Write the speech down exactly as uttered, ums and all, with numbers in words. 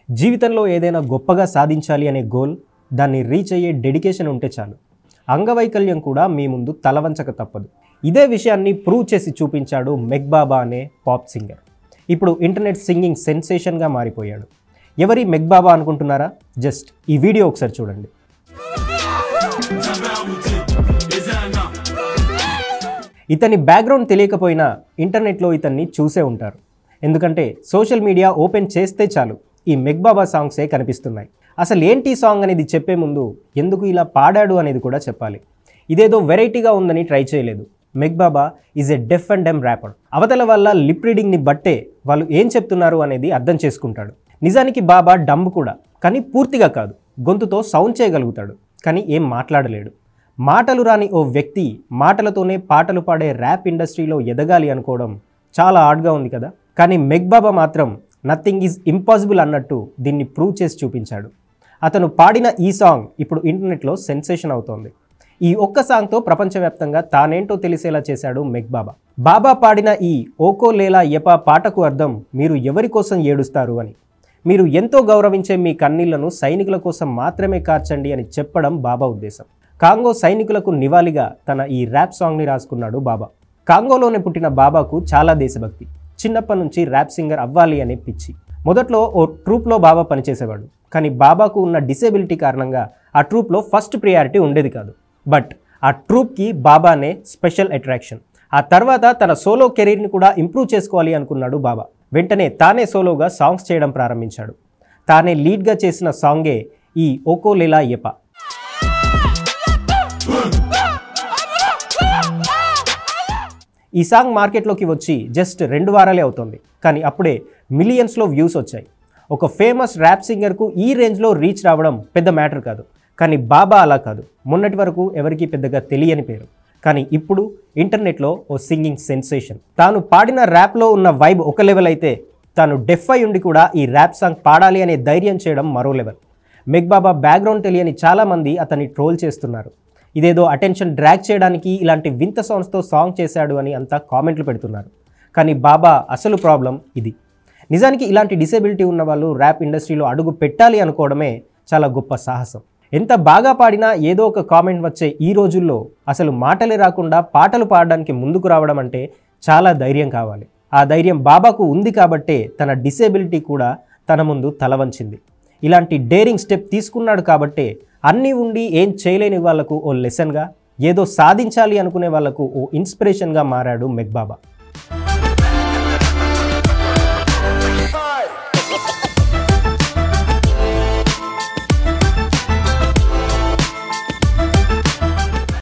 జీవితంలో ఏదైనా గొప్పగా సాధించాలి అనే గోల్, దాన్ని రీచ్ అయ్యే డెడికేషన్ ఉంటే చాలు. అంగవైకల్యం కూడా మీ ముందు తలవంచక తప్పదు. ఇదే విషయాన్ని ప్రూవ్ చేసి చూపించాడు మెఘ్బాబా అనే పాప్ సింగర్. ఇప్పుడు ఇంటర్నెట్ సింగింగ్ సెన్సేషన్గా మారిపోయాడు. ఎవరి మెఘ్బాబా అనుకుంటున్నారా? జస్ట్ ఈ వీడియో ఒకసారి చూడండి. ఇతని బ్యాక్గ్రౌండ్ తెలియకపోయినా ఇంటర్నెట్లో ఇతన్ని చూసే ఉంటారు. ఎందుకంటే సోషల్ మీడియా ఓపెన్ చేస్తే చాలు ఈ మెఘ్బాబా సాంగ్సే కనిపిస్తున్నాయి. అసలు ఏంటి సాంగ్ అనేది చెప్పే ముందు ఎందుకు ఇలా పాడాడు అనేది కూడా చెప్పాలి. ఇదేదో వెరైటీగా ఉందని ట్రై చేయలేదు. Meghbaba is a deaf and dumb rapper. అవతల వల్ల లిప్ రీడింగ్ని బట్టే వాళ్ళు ఏం చెప్తున్నారు అనేది అర్థం చేసుకుంటాడు. నిజానికి బాబా డంబ్ కూడా, కానీ పూర్తిగా కాదు. గొంతుతో సౌండ్ చేయగలుగుతాడు, కానీ ఏం మాట్లాడలేడు. మాటలు రాని ఓ వ్యక్తి మాటలతోనే పాటలు పాడే ర్యాప్ ఇండస్ట్రీలో ఎదగాలి అనుకోవడం చాలా హార్డ్గా ఉంది కదా. కానీ మెఘ్బాబా మాత్రం నథింగ్ ఈజ్ ఇంపాసిబుల్ అన్నట్టు దీన్ని ప్రూవ్ చేసి చూపించాడు. అతను పాడిన ఈ సాంగ్ ఇప్పుడు ఇంటర్నెట్లో సెన్సేషన్ అవుతోంది. ఈ ఒక్క సాంగ్తో ప్రపంచవ్యాప్తంగా తానేంటో తెలిసేలా చేశాడు మెఘ్బాబా. బాబా పాడిన ఈ ఓకో లేలా యపా పాటకు అర్థం మీరు ఎవరి కోసం ఏడుస్తారు అని. మీరు ఎంతో గౌరవించే మీ కన్నీళ్లను సైనికుల కోసం మాత్రమే కార్చండి అని చెప్పడం బాబా ఉద్దేశం. కాంగో సైనికులకు నివాళిగా తన ఈ ర్యాప్ సాంగ్ని రాసుకున్నాడు బాబా. కాంగోలోనే పుట్టిన బాబాకు చాలా దేశభక్తి. చిన్నప్పటి నుంచి ర్యాప్ సింగర్ అవ్వాలి అనే పిచ్చి. మొదట్లో ఓ ట్రూప్లో బాబా పనిచేసేవాడు. కానీ బాబాకు ఉన్న డిసేబిలిటీ కారణంగా ఆ ట్రూప్లో ఫస్ట్ ప్రియారిటీ ఉండేది కాదు. బట్ ఆ ట్రూప్కి బాబానే స్పెషల్ అట్రాక్షన్. ఆ తర్వాత తన సోలో కెరీర్ని కూడా ఇంప్రూవ్ చేసుకోవాలి అనుకున్నాడు బాబా. వెంటనే తానే సోలోగా సాంగ్స్ చేయడం ప్రారంభించాడు. తానే లీడ్గా చేసిన సాంగే ఈ ఓకో లేలా యపా. ఈ సాంగ్ మార్కెట్లోకి వచ్చి జస్ట్ రెండు వారాలే అవుతుంది. కానీ అప్పుడే మిలియన్స్లో వ్యూస్ వచ్చాయి. ఒక ఫేమస్ ర్యాప్ సింగర్కు ఈ రేంజ్లో రీచ్ రావడం పెద్ద మ్యాటర్ కాదు. కానీ బాబా అలా కాదు. మొన్నటి వరకు ఎవరికి పెద్దగా తెలియని పేరు, కానీ ఇప్పుడు ఇంటర్నెట్లో ఓ సింగింగ్ సెన్సేషన్. తాను పాడిన ర్యాప్లో ఉన్న వైబ్ ఒక లెవెల్ అయితే, తాను డెఫ్ అయి ఉండి కూడా ఈ ర్యాప్ సాంగ్ పాడాలి అనే ధైర్యం చేయడం మరో లెవెల్. మెఘ్బాబా బ్యాక్గ్రౌండ్ తెలియని చాలామంది అతన్ని ట్రోల్ చేస్తున్నారు. ఇదేదో అటెన్షన్ డ్రాగ్ చేయడానికి ఇలాంటి వింత సాంగ్స్తో సాంగ్ చేశాడు అని అంతా కామెంట్లు పెడుతున్నారు. కానీ బాబా అసలు ప్రాబ్లం ఇది. నిజానికి ఇలాంటి డిసేబిలిటీ ఉన్న వాళ్ళు ర్యాప్ ఇండస్ట్రీలో అడుగు పెట్టాలి అనుకోవడమే చాలా గొప్ప సాహసం. ఎంత బాగా పాడినా ఏదో ఒక కామెంట్ వచ్చే ఈ రోజుల్లో అసలు మాటలే రాకుండా పాటలు పాడడానికి ముందుకు రావడం అంటే చాలా ధైర్యం కావాలి. ఆ ధైర్యం బాబాకు ఉంది కాబట్టే తన డిసేబిలిటీ కూడా తన ముందు తల వంచింది. ఇలాంటి డేరింగ్ స్టెప్ తీసుకున్నాడు కాబట్టే అన్నీ ఉండి ఏం చేయలేని వాళ్లకు ఓ లెసన్గా, ఏదో సాధించాలి అనుకునే వాళ్లకు ఓ ఇన్స్పిరేషన్గా మారాడు మెఘ్బాబా.